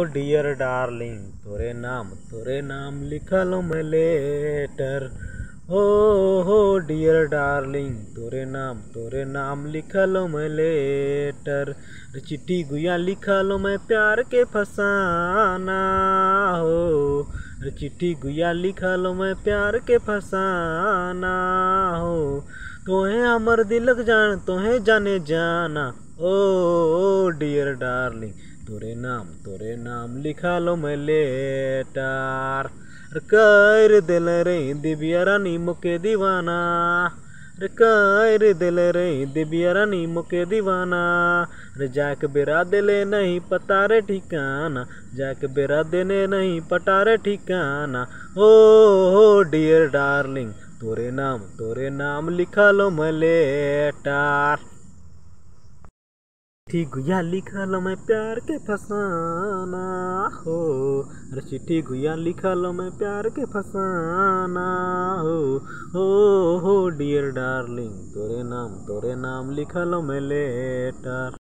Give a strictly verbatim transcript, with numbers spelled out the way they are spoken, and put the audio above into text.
Dear darling, तोरे नाम तोरे नाम लिखा लो मैं लेटर। हो हो डियर डार्लिंग, तोरे नाम तोरे नाम लिखा लो मैं लेटर। चिट्ठी गुया लिखा लो मैं प्यार के फसाना हो। चिट्ठी गुया लिखा लो मैं प्यार के फसाना हो। तोहे हमर दिलक जान तोहे जाने जाना। ओ, ओ डियर डार्लिंग, तोरे नाम तोरे नाम लिखा लो मैं लेटर। कर दिल रे दिव्या रानी मुके दीवाना। रे कर दिल रे दिव्या रानी मुके दीवाना। रे जाके बेरा दिले नहीं पता रे ठिकाना। जाके बेरा देने नहीं पता रे ठिकाना। ओ हो डियर डार्लिंग, तोरे नाम तोरे नाम लिखा लो मैं लेटर। चिट्ठी गुया लिखा लो मैं प्यार के फसाना हो। अरे चिट्ठी गुया लिखा लो मैं प्यार के फसाना हो। हो हो डियर डार्लिंग, तोरे नाम तोरे नाम लिखा लो मैं लेटर।